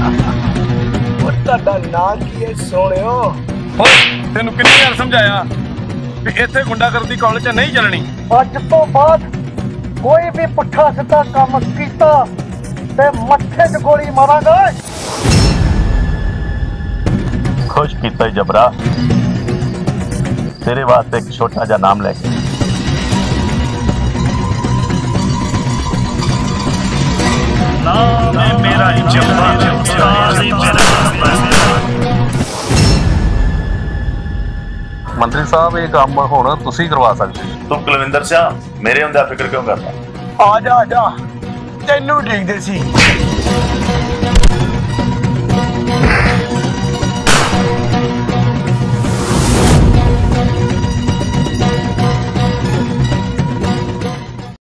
ਤੁਹਾਡਾ ਨਾਂ ਕੀ ਹੈ ਸੋਹਣਿਓ? ਤੈਨੂੰ ਕਿੰਨੀ ਵਾਰ ਸਮਝਾਇਆ ਵੀ ਇੱਥੇ ਗੁੰਡਾਗਰਦੀ ਕਾਲਜ 'ਚ ਨਹੀਂ ਚੱਲਣੀ। ਅੱਜ ਤੋਂ ਬਾਅਦ ਕੋਈ ਵੀ ਪੁੱਠਾ ਸਿੱਧਾ ਕੰਮ ਕੀਤਾ ਤੇ ਮੱਥੇ 'ਚ ਗੋਲੀ ਮਾਰਾਂਗਾ। खुश किया जबरा तेरे वास्ते एक छोटा जा नाम लेके नाम है मेरा जबरा मंत्री साहब ये काम हुण तुसीं करवा सकते। तू कुलविंदर सिंह मेरे हुंदे फिक्र क्यों करदा? आ जा तेनू देखदे सी।